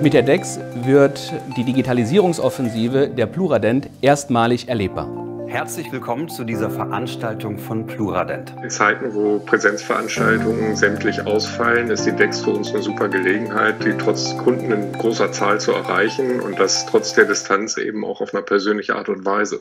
Mit der DEX wird die Digitalisierungsoffensive der Pluradent erstmalig erlebbar. Herzlich willkommen zu dieser Veranstaltung von Pluradent. In Zeiten, wo Präsenzveranstaltungen sämtlich ausfallen, ist die DEX für uns eine super Gelegenheit, die trotz Kunden in großer Zahl zu erreichen und das trotz der Distanz eben auch auf eine persönliche Art und Weise.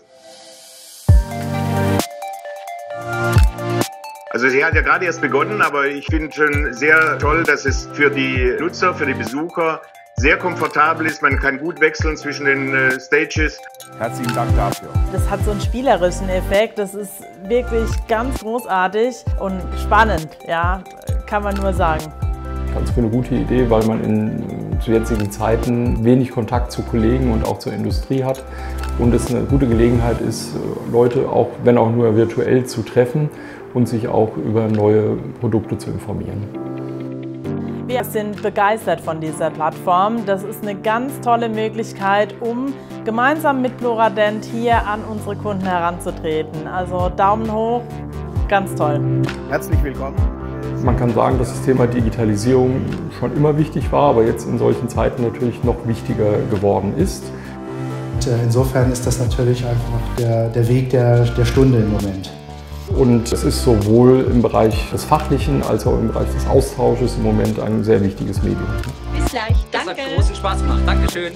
Also sie hat ja gerade erst begonnen, aber ich finde schon sehr toll, dass es für die Nutzer, für die Besucher sehr komfortabel ist. Man kann gut wechseln zwischen den Stages. Herzlichen Dank dafür. Das hat so einen spielerischen Effekt. Das ist wirklich ganz großartig und spannend, ja, kann man nur sagen. Ich halte es für eine gute Idee, weil man zu jetzigen Zeiten wenig Kontakt zu Kollegen und auch zur Industrie hat und es eine gute Gelegenheit ist, Leute auch, wenn auch nur virtuell, zu treffen und sich auch über neue Produkte zu informieren. Wir sind begeistert von dieser Plattform. Das ist eine ganz tolle Möglichkeit, um gemeinsam mit Pluradent hier an unsere Kunden heranzutreten. Also Daumen hoch, ganz toll. Herzlich willkommen. Man kann sagen, dass das Thema Digitalisierung schon immer wichtig war, aber jetzt in solchen Zeiten natürlich noch wichtiger geworden ist. Insofern ist das natürlich einfach der Weg der Stunde im Moment. Und es ist sowohl im Bereich des Fachlichen als auch im Bereich des Austausches im Moment ein sehr wichtiges Medium. Bis gleich, danke. Das hat großen Spaß gemacht, Dankeschön.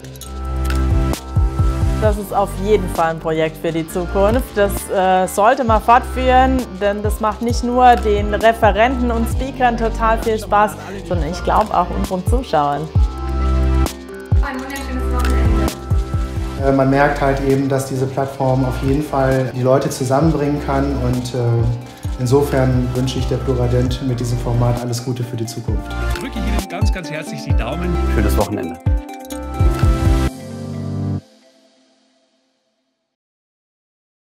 Das ist auf jeden Fall ein Projekt für die Zukunft. Das sollte man fortführen, denn das macht nicht nur den Referenten und Speakern total viel Spaß, sondern ich glaube auch unseren Zuschauern. Ein wunderschönes Wochenende. Man merkt halt eben, dass diese Plattform auf jeden Fall die Leute zusammenbringen kann und insofern wünsche ich der Pluradent mit diesem Format alles Gute für die Zukunft. Ich drücke Ihnen ganz, ganz herzlich die Daumen. Schönes Wochenende.